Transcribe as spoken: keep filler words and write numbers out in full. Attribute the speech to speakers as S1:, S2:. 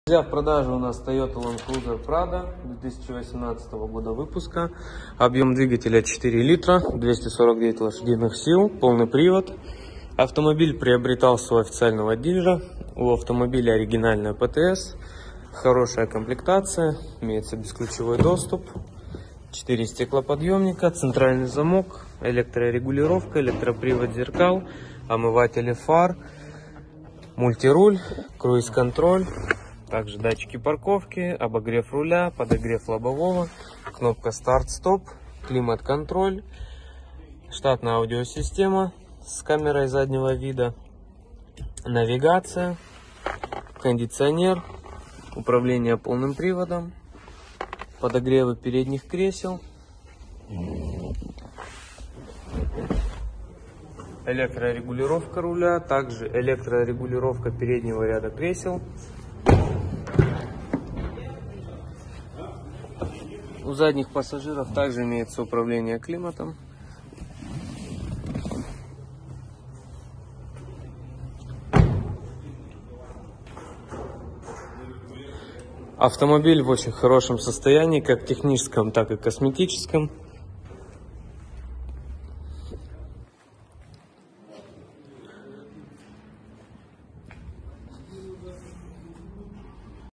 S1: Друзья, в продаже у нас Toyota Land Cruiser Prado две тысячи восемнадцатого года выпуска. Объем двигателя четыре литра, двести сорок девять лошадиных сил, полный привод. Автомобиль приобретался у официального дилера. У автомобиля оригинальная ПТС, хорошая комплектация, имеется бесключевой доступ, четыре стеклоподъемника, центральный замок, электрорегулировка, электропривод зеркал, омыватели фар, мультируль, круиз-контроль. Также датчики парковки, обогрев руля, подогрев лобового, кнопка старт-стоп, климат-контроль, штатная аудиосистема с камерой заднего вида, навигация, кондиционер, управление полным приводом, подогревы передних кресел, электрорегулировка руля, также электрорегулировка переднего ряда кресел. У задних пассажиров также имеется управление климатом. Автомобиль в очень хорошем состоянии, как техническом, так и косметическом.